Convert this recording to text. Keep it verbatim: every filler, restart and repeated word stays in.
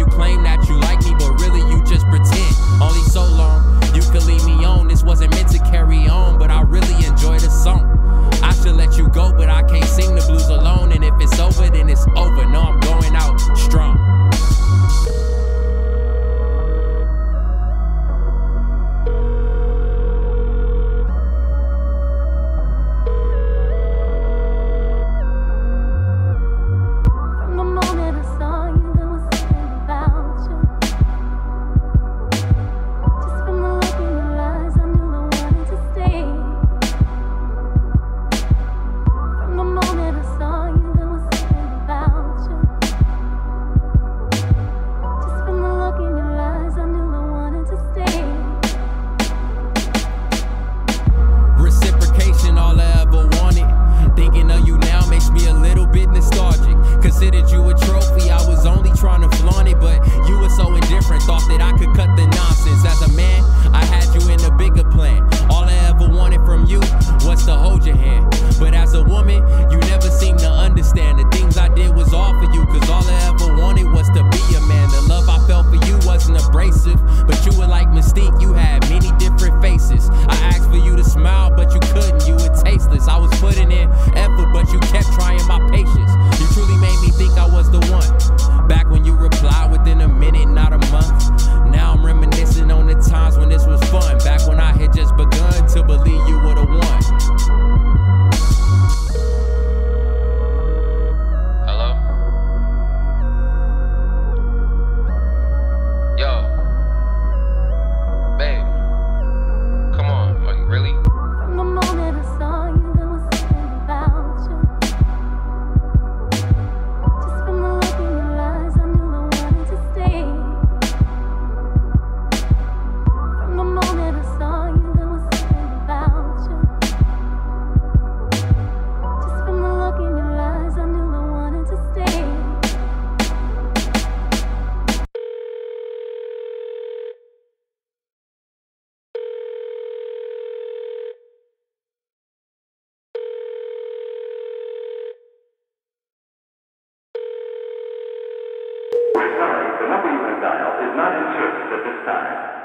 claim that you like me, but really you just pretend. Only so long you could leave me on. This wasn't meant to carry on, but I really enjoy the song. I should let you go, but I can't sing the blues alone. And if it's over, then it's over. No, I'm going out strong. All I ever wanted. Thinking of you now makes me a little bit nostalgic. Considered you a trophy, I was only trying to flaunt it, but you were so indifferent, thought that I could cut the nonsense. As a man, I had you in a bigger plan. All I ever wanted from you was to hold your hand. But as a woman, you never seemed to understand. The things I did was all for you, cause all I ever wanted was to be a man. The love I felt for you wasn't abrasive, but you were like Mystique, you had many different faces. I asked for you to smile, but you couldn't, you were tasteless. I was putting in effort, but you kept trying my patience. You truly made me think I was the one. Back when you replied within a minute, not a month. Now I'm reminiscing on the times when this was fun. Back when I had just begun to believe you were the one. Hello? Yo. Babe. Come on, like really? From the moment I saw you, there was something about you. Just from the look in your eyes, I knew I wanted to stay. From the moment I saw you, there was something about you. Just from the look in your eyes, I knew I wanted to stay. We're sorry, the number you have dialed is not in service at this time.